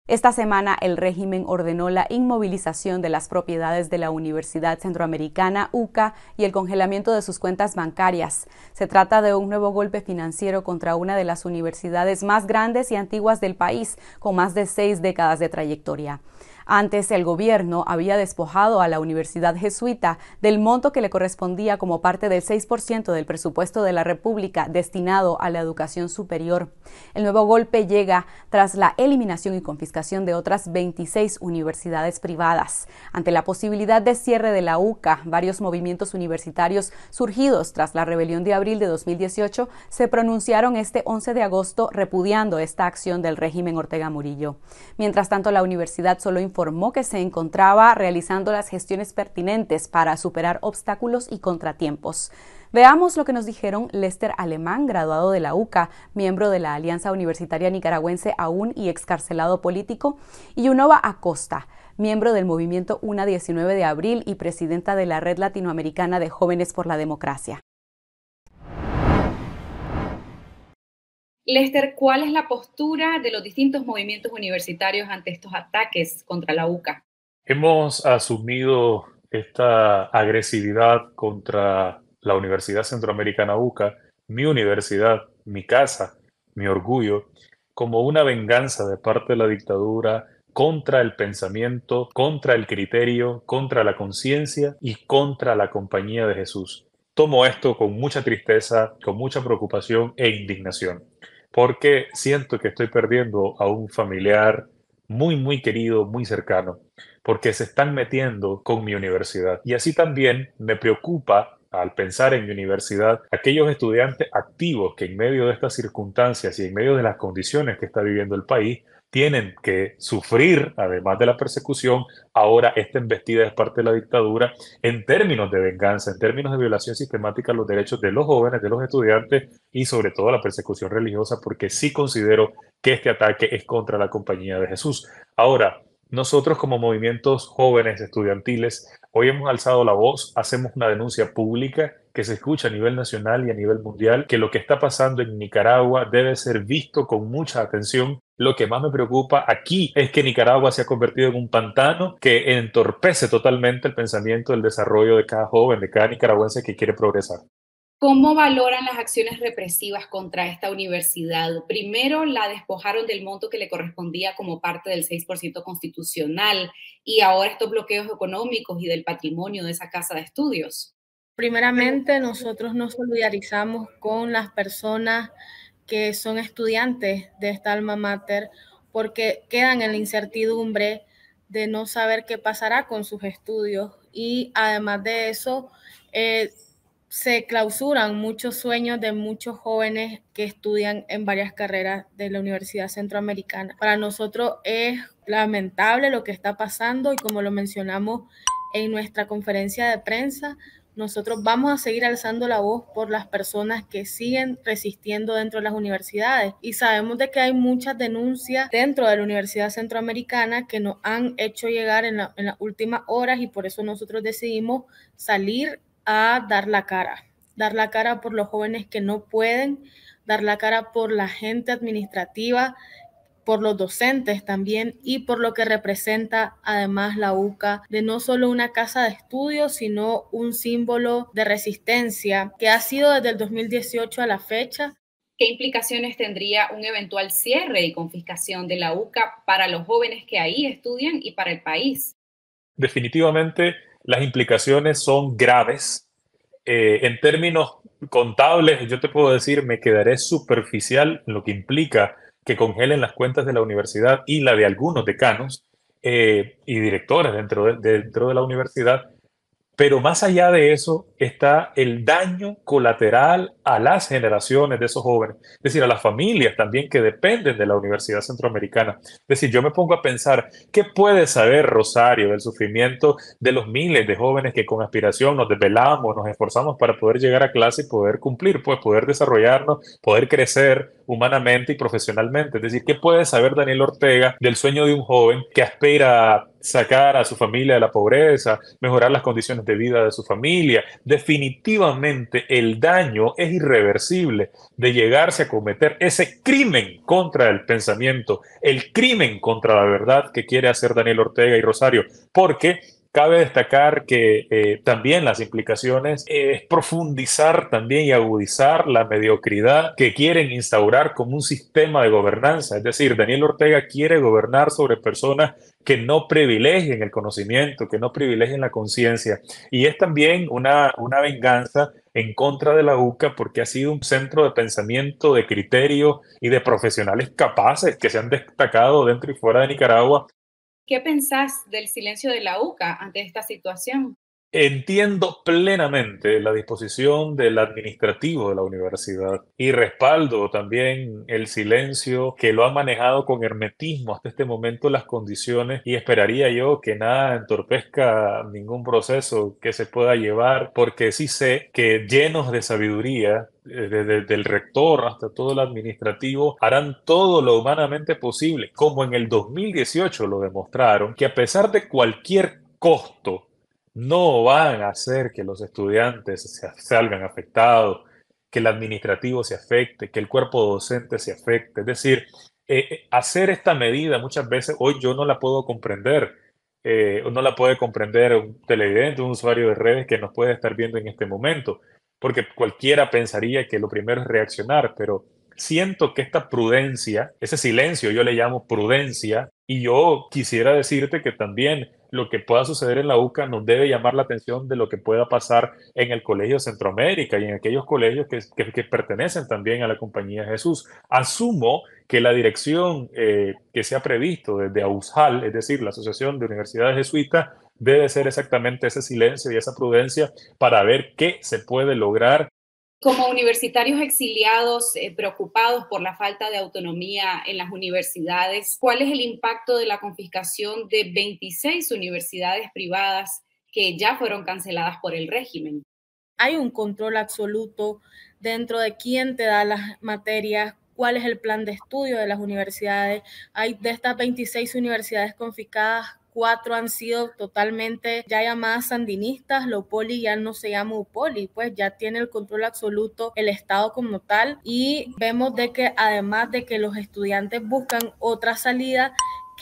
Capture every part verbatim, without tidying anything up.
Esta semana el régimen ordenó la inmovilización de las propiedades de la Universidad Centroamericana U C A y el congelamiento de sus cuentas bancarias. Se trata de un nuevo golpe financiero contra una de las universidades más grandes y antiguas del país, con más de seis décadas de trayectoria. Antes, el gobierno había despojado a la Universidad Jesuita del monto que le correspondía como parte del seis por ciento del presupuesto de la República destinado a la educación superior. El nuevo golpe llega tras la eliminación y confiscación de otras veintiséis universidades privadas. Ante la posibilidad de cierre de la U C A, varios movimientos universitarios surgidos tras la rebelión de abril de dos mil dieciocho se pronunciaron este once de agosto repudiando esta acción del régimen Ortega Murillo. Mientras tanto, la universidad solo informó que se encontraba realizando las gestiones pertinentes para superar obstáculos y contratiempos. Veamos lo que nos dijeron Lester Alemán, graduado de la U C A, miembro de la Alianza Universitaria Nicaragüense aún y excarcelado político, y Yunova Acosta, miembro del movimiento UNA diecinueve de abril y presidenta de la Red Latinoamericana de Jóvenes por la Democracia. Lester, ¿cuál es la postura de los distintos movimientos universitarios ante estos ataques contra la U C A? Hemos asumido esta agresividad contra la Universidad Centroamericana U C A, mi universidad, mi casa, mi orgullo, como una venganza de parte de la dictadura contra el pensamiento, contra el criterio, contra la conciencia y contra la compañía de Jesús. Tomo esto con mucha tristeza, con mucha preocupación e indignación, porque siento que estoy perdiendo a un familiar muy, muy querido, muy cercano, porque se están metiendo con mi universidad. Y así también me preocupa, al pensar en mi universidad, aquellos estudiantes activos que en medio de estas circunstancias y en medio de las condiciones que está viviendo el país, tienen que sufrir, además de la persecución, ahora esta embestida de parte de la dictadura en términos de venganza, en términos de violación sistemática de los derechos de los jóvenes, de los estudiantes y sobre todo la persecución religiosa, porque sí considero que este ataque es contra la compañía de Jesús. Ahora, nosotros como movimientos jóvenes estudiantiles, hoy hemos alzado la voz, hacemos una denuncia pública que se escucha a nivel nacional y a nivel mundial, que lo que está pasando en Nicaragua debe ser visto con mucha atención. Lo que más me preocupa aquí es que Nicaragua se ha convertido en un pantano que entorpece totalmente el pensamiento, el desarrollo de cada joven, de cada nicaragüense que quiere progresar. ¿Cómo valoran las acciones represivas contra esta universidad? Primero, la despojaron del monto que le correspondía como parte del seis por ciento constitucional y ahora estos bloqueos económicos y del patrimonio de esa casa de estudios. Primeramente, nosotros nos solidarizamos con las personas que son estudiantes de esta alma mater porque quedan en la incertidumbre de no saber qué pasará con sus estudios y además de eso, eh, se clausuran muchos sueños de muchos jóvenes que estudian en varias carreras de la Universidad Centroamericana. Para nosotros es lamentable lo que está pasando y como lo mencionamos en nuestra conferencia de prensa, nosotros vamos a seguir alzando la voz por las personas que siguen resistiendo dentro de las universidades y sabemos de que hay muchas denuncias dentro de la Universidad Centroamericana que nos han hecho llegar en, la, en las últimas horas y por eso nosotros decidimos salir a dar la cara, dar la cara por los jóvenes que no pueden, dar la cara por la gente administrativa, por los docentes también y por lo que representa además la U C A de no solo una casa de estudios, sino un símbolo de resistencia que ha sido desde el dos mil dieciocho a la fecha. ¿Qué implicaciones tendría un eventual cierre y confiscación de la U C A para los jóvenes que ahí estudian y para el país? Definitivamente las implicaciones son graves. Eh, en términos contables, yo te puedo decir, me quedaré superficial en lo que implica que congelen las cuentas de la universidad y la de algunos decanos eh, y directores dentro de, dentro de la universidad. Pero más allá de eso está el daño colateral a las generaciones de esos jóvenes, es decir, a las familias también que dependen de la Universidad Centroamericana. Es decir, yo me pongo a pensar, ¿qué puede saber Rosario del sufrimiento de los miles de jóvenes que con aspiración nos desvelamos, nos esforzamos para poder llegar a clase y poder cumplir, pues poder desarrollarnos, poder crecer humanamente y profesionalmente? Es decir, ¿qué puede saber Daniel Ortega del sueño de un joven que aspira sacar a su familia de la pobreza, mejorar las condiciones de vida de su familia. Definitivamente el daño es irreversible de llegarse a cometer ese crimen contra el pensamiento, el crimen contra la verdad que quiere hacer Daniel Ortega y Rosario, porque cabe destacar que eh, también las implicaciones eh, es profundizar también y agudizar la mediocridad que quieren instaurar como un sistema de gobernanza. Es decir, Daniel Ortega quiere gobernar sobre personas que no privilegien el conocimiento, que no privilegien la conciencia. Y es también una, una venganza en contra de la UCA porque ha sido un centro de pensamiento, de criterio y de profesionales capaces que se han destacado dentro y fuera de Nicaragua. ¿Qué pensás del silencio de la UCA ante esta situación? Entiendo plenamente la disposición del administrativo de la universidad y respaldo también el silencio que lo han manejado con hermetismo hasta este momento las condiciones y esperaría yo que nada entorpezca ningún proceso que se pueda llevar porque sí sé que llenos de sabiduría desde, desde el rector hasta todo el administrativo harán todo lo humanamente posible, como en el dos mil dieciocho lo demostraron, que a pesar de cualquier costo no van a hacer que los estudiantes se salgan afectados, que el administrativo se afecte, que el cuerpo docente se afecte. Es decir, eh, hacer esta medida muchas veces hoy yo no la puedo comprender, eh, no la puede comprender un televidente, un usuario de redes que nos puede estar viendo en este momento, porque cualquiera pensaría que lo primero es reaccionar, pero siento que esta prudencia, ese silencio yo le llamo prudencia, y yo quisiera decirte que también lo que pueda suceder en la UCA nos debe llamar la atención de lo que pueda pasar en el Colegio Centroamérica y en aquellos colegios que, que, que pertenecen también a la Compañía de Jesús. Asumo que la dirección eh, que se ha previsto desde AUSJAL, es decir, la Asociación de Universidades Jesuitas, debe ser exactamente ese silencio y esa prudencia para ver qué se puede lograr. Como universitarios exiliados eh, preocupados por la falta de autonomía en las universidades, ¿cuál es el impacto de la confiscación de veintiséis universidades privadas que ya fueron canceladas por el régimen? Hay un control absoluto dentro de quién te da las materias, cuál es el plan de estudio de las universidades. Hay de estas veintiséis universidades confiscadas, cuatro han sido totalmente ya llamadas sandinistas, la UPOLI ya no se llama UPOLI, pues ya tiene el control absoluto el Estado como tal y vemos de que además de que los estudiantes buscan otra salida,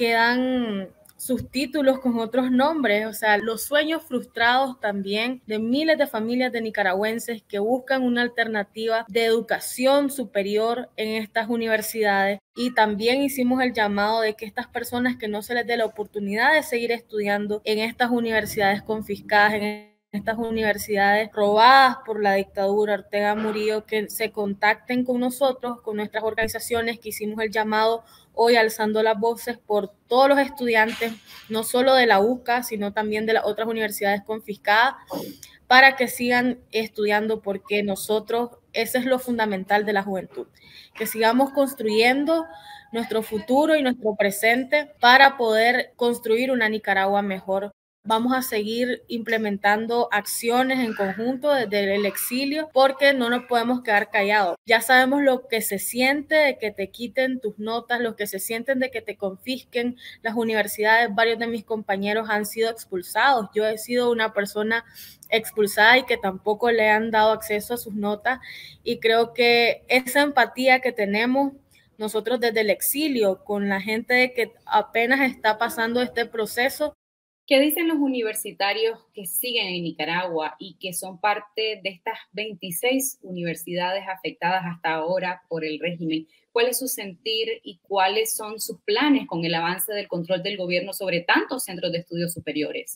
quedan sus títulos con otros nombres, o sea, los sueños frustrados también de miles de familias de nicaragüenses que buscan una alternativa de educación superior en estas universidades. Y también hicimos el llamado de que estas personas que no se les dé la oportunidad de seguir estudiando en estas universidades confiscadas, en estas universidades robadas por la dictadura Ortega Murillo, que se contacten con nosotros, con nuestras organizaciones, que hicimos el llamado hoy alzando las voces por todos los estudiantes, no solo de la UCA, sino también de las otras universidades confiscadas, para que sigan estudiando, porque nosotros, ese es lo fundamental de la juventud, que sigamos construyendo nuestro futuro y nuestro presente para poder construir una Nicaragua mejor. Vamos a seguir implementando acciones en conjunto desde el exilio porque no nos podemos quedar callados. Ya sabemos lo que se siente de que te quiten tus notas, lo que se sienten de que te confisquen las universidades. Varios de mis compañeros han sido expulsados. Yo he sido una persona expulsada y que tampoco le han dado acceso a sus notas. Y creo que esa empatía que tenemos nosotros desde el exilio con la gente que apenas está pasando este proceso. ¿Qué dicen los universitarios que siguen en Nicaragua y que son parte de estas veintiséis universidades afectadas hasta ahora por el régimen? ¿Cuál es su sentir y cuáles son sus planes con el avance del control del gobierno sobre tantos centros de estudios superiores?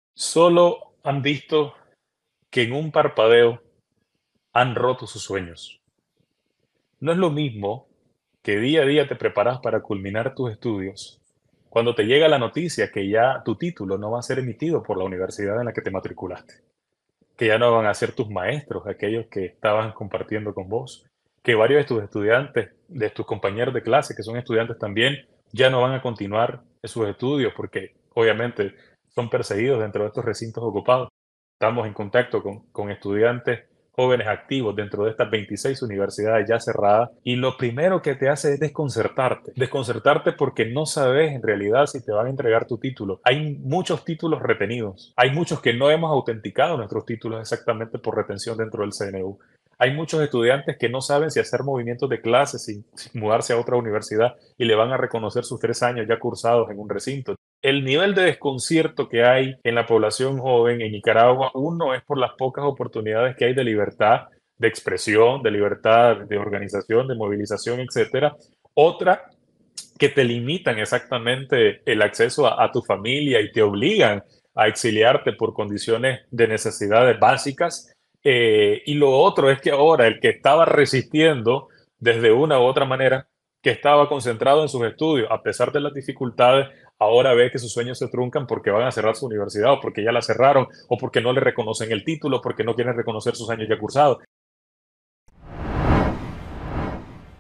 Solo han visto que en un parpadeo han roto sus sueños. No es lo mismo que día a día te preparas para culminar tus estudios cuando te llega la noticia que ya tu título no va a ser emitido por la universidad en la que te matriculaste, que ya no van a ser tus maestros, aquellos que estaban compartiendo con vos, que varios de tus estudiantes, de tus compañeros de clase, que son estudiantes también, ya no van a continuar sus estudios porque obviamente son perseguidos dentro de estos recintos ocupados. Estamos en contacto con, con estudiantes jóvenes activos dentro de estas veintiséis universidades ya cerradas, y lo primero que te hace es desconcertarte. Desconcertarte porque no sabes en realidad si te van a entregar tu título. Hay muchos títulos retenidos. Hay muchos que no hemos autenticado nuestros títulos exactamente por retención dentro del C N U. Hay muchos estudiantes que no saben si hacer movimientos de clases, sin, sin mudarse a otra universidad, y le van a reconocer sus tres años ya cursados en un recinto. El nivel de desconcierto que hay en la población joven en Nicaragua, uno es por las pocas oportunidades que hay de libertad de expresión, de libertad de organización, de movilización, etcétera. Otra, que te limitan exactamente el acceso a, a tu familia y te obligan a exiliarte por condiciones de necesidades básicas. Eh, y lo otro es que ahora el que estaba resistiendo desde una u otra manera, que estaba concentrado en sus estudios, a pesar de las dificultades, ahora ve que sus sueños se truncan porque van a cerrar su universidad o porque ya la cerraron o porque no le reconocen el título, porque no quieren reconocer sus años ya cursados.